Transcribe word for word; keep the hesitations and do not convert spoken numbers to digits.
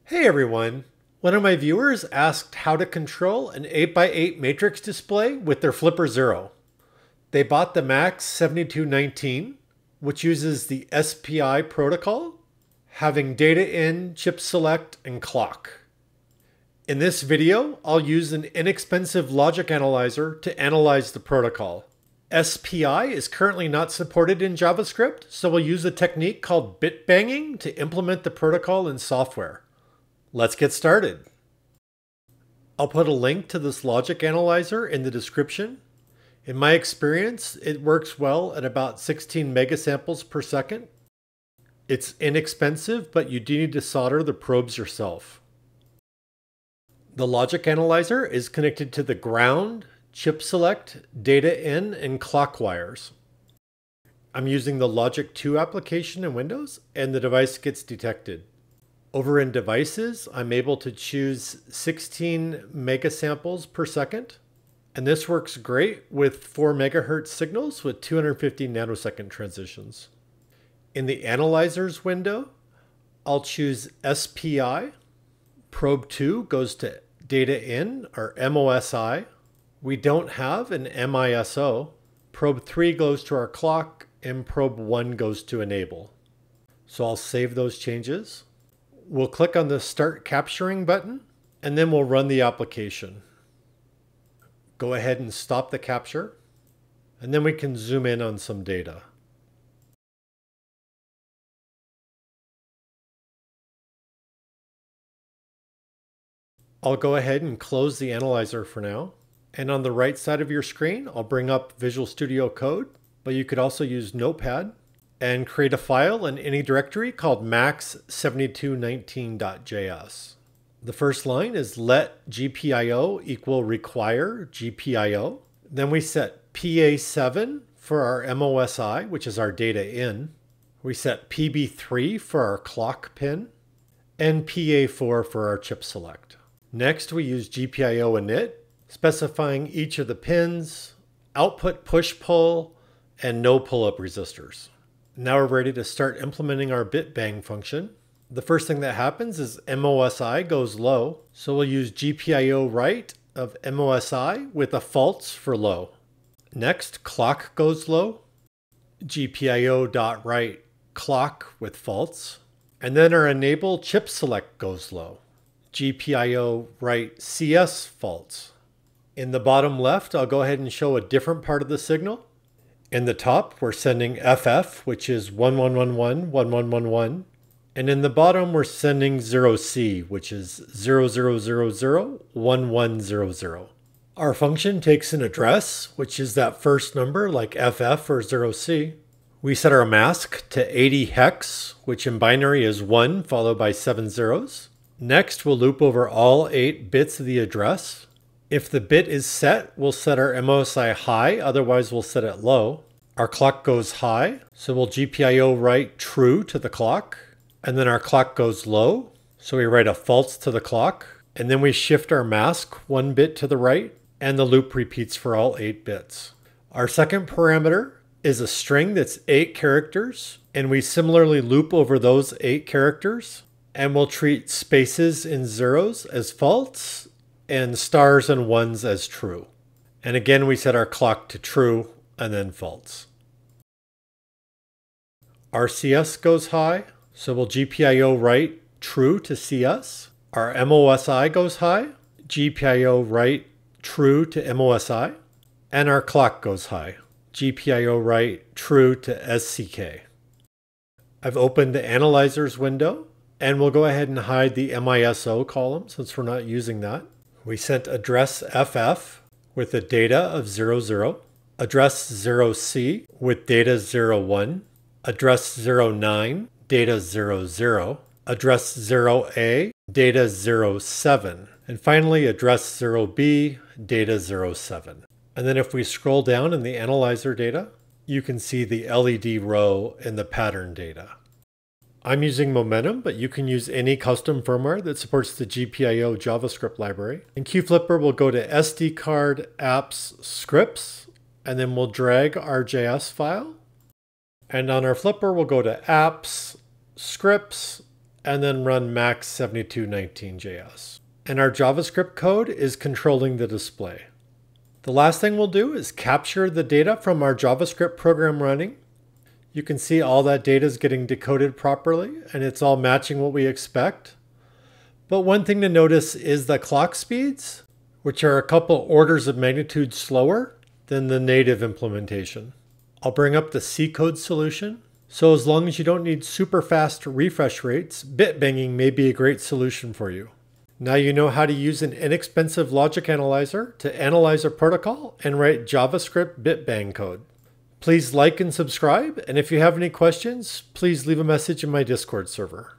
Hey everyone! One of my viewers asked how to control an eight by eight matrix display with their Flipper Zero. They bought the Max seventy-two nineteen, which uses the S P I protocol, having data in, chip select, and clock. In this video, I'll use an inexpensive logic analyzer to analyze the protocol. S P I is currently not supported in JavaScript, so we'll use a technique called bit banging to implement the protocol in software. Let's get started. I'll put a link to this logic analyzer in the description. In my experience, it works well at about sixteen megasamples per second. It's inexpensive, but you do need to solder the probes yourself. The logic analyzer is connected to the ground, chip select, data in, and clock wires. I'm using the Logic two application in Windows, and the device gets detected. Over in devices, I'm able to choose sixteen megasamples per second. And this works great with four megahertz signals with two hundred fifty nanosecond transitions. In the analyzers window, I'll choose S P I. Probe two goes to data in, or M O S I. We don't have an M I S O. Probe three goes to our clock, and probe one goes to enable. So I'll save those changes. We'll click on the Start Capturing button, and then we'll run the application. Go ahead and stop the capture, and then we can zoom in on some data. I'll go ahead and close the analyzer for now. And on the right side of your screen, I'll bring up Visual Studio Code, but you could also use Notepad and create a file in any directory called max seventy-two nineteen dot J S. The first line is let G P I O equal require G P I O. Then we set P A seven for our M O S I, which is our data in. We set P B three for our clock pin, and P A four for our chip select. Next, we use G P I O init, specifying each of the pins, output push-pull, and no pull-up resistors. Now we're ready to start implementing our bit bang function. The first thing that happens is M O S I goes low, so we'll use G P I O write of M O S I with a false for low. Next, clock goes low, G P I O dot write clock with false, and then our enable chip select goes low, G P I O write C S false. In the bottom left, I'll go ahead and show a different part of the signal. In the top, we're sending F F, which is one one one one, one one one one. And in the bottom, we're sending zero C, which is zero zero zero zero, one one zero zero. Our function takes an address, which is that first number like F F or zero C. We set our mask to eighty hex, which in binary is one followed by seven zeros. Next, we'll loop over all eight bits of the address. If the bit is set, we'll set our M O S I high, otherwise we'll set it low. Our clock goes high, so we'll G P I O write true to the clock. And then our clock goes low, so we write a false to the clock. And then we shift our mask one bit to the right, and the loop repeats for all eight bits. Our second parameter is a string that's eight characters, and we similarly loop over those eight characters, and we'll treat spaces and zeros as false, and stars and ones as true. And again, we set our clock to true and then false. Our C S goes high, so we'll G P I O write true to C S. Our M O S I goes high, G P I O write true to M O S I. And our clock goes high, G P I O write true to S C K. I've opened the analyzers window, and we'll go ahead and hide the M I S O column since we're not using that. We sent address F F with the data of zero zero, address zero C with data zero one, address zero nine, data zero zero, address zero A, data zero seven, and finally address zero B, data zero seven. And then if we scroll down in the analyzer data, you can see the L E D row in the pattern data. I'm using Momentum, but you can use any custom firmware that supports the G P I O JavaScript library. In QFlipper, we'll go to S D card, apps, scripts, and then we'll drag our J S file. And on our flipper, we'll go to apps, scripts, and then run max seventy-two nineteen J S. And our JavaScript code is controlling the display. The last thing we'll do is capture the data from our JavaScript program running. You can see all that data is getting decoded properly and it's all matching what we expect. But one thing to notice is the clock speeds, which are a couple orders of magnitude slower than the native implementation. I'll bring up the C code solution. So as long as you don't need super fast refresh rates, bit banging may be a great solution for you. Now you know how to use an inexpensive logic analyzer to analyze a protocol and write JavaScript bit bang code. Please like and subscribe, and if you have any questions, please leave a message in my Discord server.